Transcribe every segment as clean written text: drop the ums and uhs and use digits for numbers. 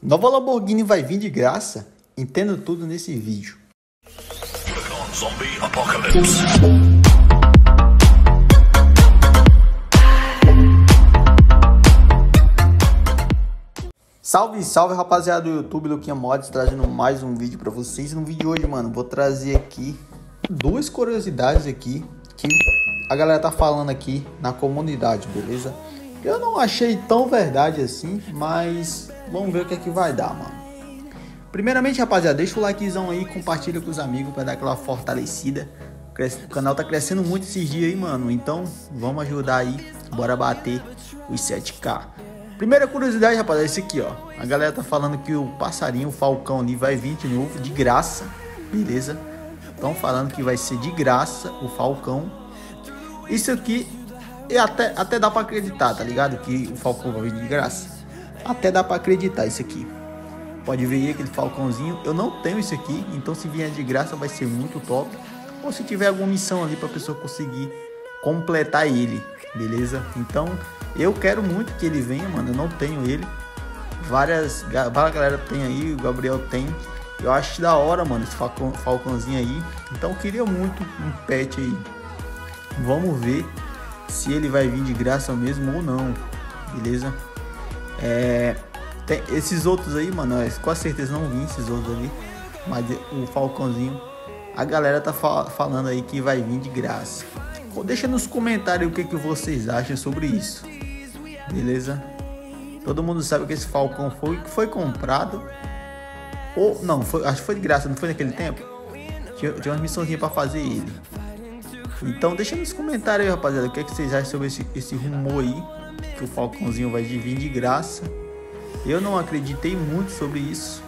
Nova Lamborghini vai vir de graça? Entenda tudo nesse vídeo. Zombie Apocalypse. Salve, salve rapaziada do YouTube, Luquinha Mods, trazendo mais um vídeo pra vocês. No vídeo de hoje, mano, vou trazer aqui duas curiosidades aqui que a galera tá falando aqui na comunidade, beleza? Eu não achei tão verdade assim, mas vamos ver o que é que vai dar, mano. Primeiramente, rapaziada, deixa o likezão aí, compartilha com os amigos pra dar aquela fortalecida. O canal tá crescendo muito esses dias aí, mano, então vamos ajudar aí, bora bater os 7K. Primeira curiosidade, rapaziada, é esse aqui, ó. A galera tá falando que o passarinho, o falcão ali vai vir de novo, de graça, beleza? Estão falando que vai ser de graça o falcão. Isso aqui até dá pra acreditar, tá ligado? Que o falcão vai vir de graça. Até dá pra acreditar isso aqui. Pode ver aí aquele falcãozinho. Eu não tenho isso aqui, então se vier de graça vai ser muito top. Ou se tiver alguma missão ali pra pessoa conseguir completar ele, beleza? Então eu quero muito que ele venha, mano. Eu não tenho ele. Várias galera tem aí, o Gabriel tem. Eu acho da hora, mano, esse falcãozinho aí. Então eu queria muito um pet aí. Vamos ver se ele vai vir de graça mesmo ou não, beleza? Tem esses outros aí, mano, com certeza não vim esses outros ali. Mas o falcãozinho, a galera tá falando aí que vai vir de graça. Deixa nos comentários o que vocês acham sobre isso, beleza? Todo mundo sabe que esse falcão foi comprado. Ou não, acho que foi de graça, não foi naquele tempo? Tinha uma missãozinha pra fazer ele. Então deixa nos comentários aí, rapaziada, o que vocês acham sobre esse rumor aí, que o falcãozinho vai vir de graça. Eu não acreditei muito sobre isso,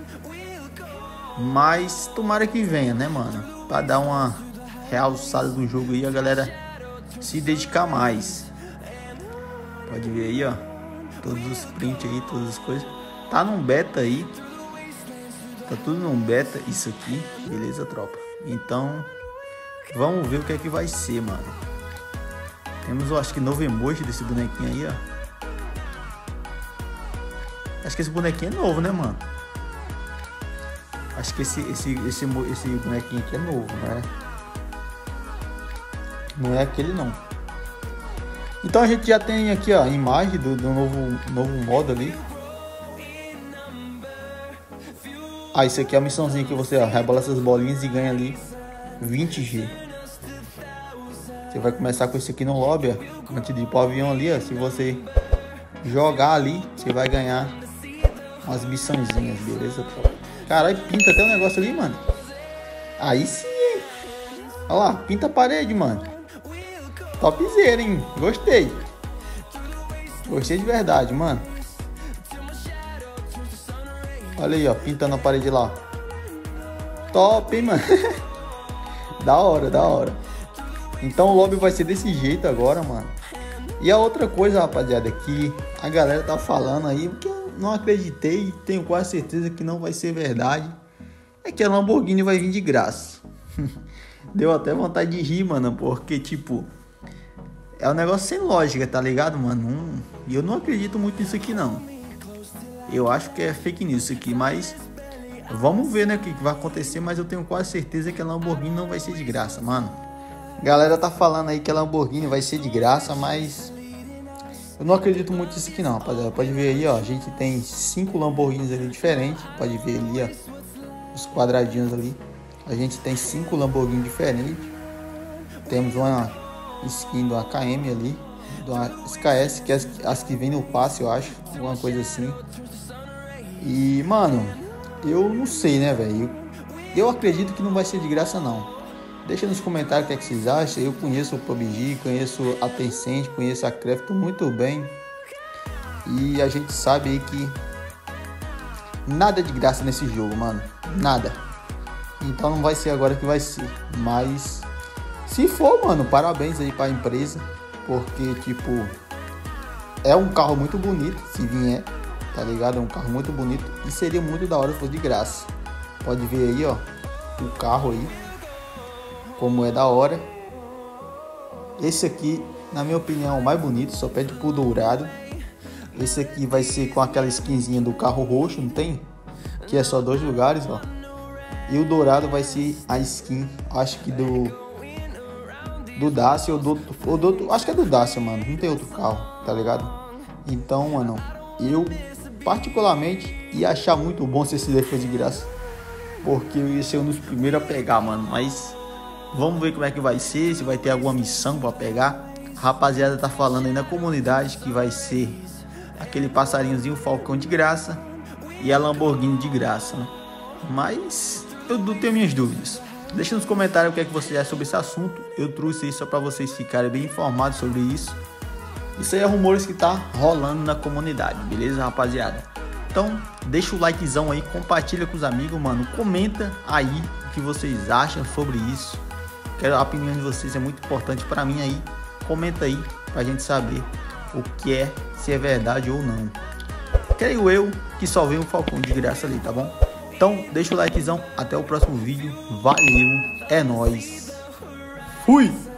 mas tomara que venha, né, mano? Pra dar uma realçada do jogo aí, a galera se dedicar mais. Pode ver aí, ó, todos os prints aí, todas as coisas. Tá num beta aí. Tá tudo num beta isso aqui, beleza, tropa? Então vamos ver o que é que vai ser, mano. Temos, eu acho que novo emoji desse bonequinho aí, ó. Acho que esse bonequinho é novo, né, mano? Acho que esse bonequinho aqui é novo, não é? Não é aquele, não. Então a gente já tem aqui, ó, a imagem do novo modo ali. Ah, isso aqui é a missãozinha que você, ó, rebola essas bolinhas e ganha ali 20G. Você vai começar com isso aqui no lobby, ó, antes de ir pro avião ali, ó. Se você jogar ali, você vai ganhar umas missãozinhas, beleza? Caralho, pinta até um negócio ali, mano. Aí sim, hein? Olha lá, pinta a parede, mano. Topzera, hein? Gostei. Gostei de verdade, mano. Olha aí, ó, pintando a parede lá. Top, hein, mano. Da hora, da hora. Então o lobby vai ser desse jeito agora, mano. E a outra coisa, rapaziada, que a galera tá falando aí, que eu não acreditei e tenho quase certeza que não vai ser verdade, é que a Lamborghini vai vir de graça. Deu até vontade de rir, mano, porque, tipo, é um negócio sem lógica, tá ligado, mano? E eu não acredito muito nisso aqui, não. Eu acho que é fake news isso aqui, mas vamos ver, né, o que vai acontecer. Mas eu tenho quase certeza que a Lamborghini não vai ser de graça, mano. Galera tá falando aí que a Lamborghini vai ser de graça, mas eu não acredito muito nisso aqui não, rapaziada. Pode ver aí, ó, a gente tem 5 Lamborghinis ali diferentes. Pode ver ali, ó, os quadradinhos ali. A gente tem 5 Lamborghini diferentes. Temos uma skin do AKM ali, do SKS, que é as que vem no passe, eu acho, alguma coisa assim. E, mano, eu não sei, né, velho? Eu acredito que não vai ser de graça, não. Deixa nos comentários o que é que vocês acham. Eu conheço o PUBG, conheço a Tencent, conheço a Craft muito bem. E a gente sabe aí que nada de graça nesse jogo, mano. Nada. Então não vai ser agora que vai ser. Mas se for, mano, parabéns aí pra empresa. Porque, tipo, é um carro muito bonito, se vier, tá ligado? É um carro muito bonito e seria muito da hora se fosse de graça. Pode ver aí, ó, o carro aí, como é da hora. Esse aqui, na minha opinião, é o mais bonito, só pede pro dourado. Esse aqui vai ser com aquela skinzinha do carro roxo, não tem? Que é só 2 lugares, ó. E o dourado vai ser a skin, acho que do Dacia ou acho que é do Dacia, mano. Não tem outro carro, tá ligado? Então, mano, eu particularmente ia achar muito bom se esse daí fosse de graça, porque eu ia ser um dos primeiros a pegar, mano. Mas vamos ver como é que vai ser, se vai ter alguma missão pra pegar. A rapaziada tá falando aí na comunidade que vai ser aquele passarinhozinho Falcão de graça e a Lamborghini de graça, né? Mas eu tenho minhas dúvidas. Deixa nos comentários o que é que você acha sobre esse assunto. Eu trouxe isso só para vocês ficarem bem informados sobre isso. Isso aí é rumores que tá rolando na comunidade, beleza, rapaziada? Então, deixa o likezão aí, compartilha com os amigos, mano. Comenta aí o que vocês acham sobre isso. Quero a opinião de vocês, é muito importante para mim aí. Comenta aí pra gente saber o que é, se é verdade ou não. Creio eu que só veio um Falcão de graça ali, tá bom? Então, deixa o likezão, até o próximo vídeo. Valeu, é nóis. Fui!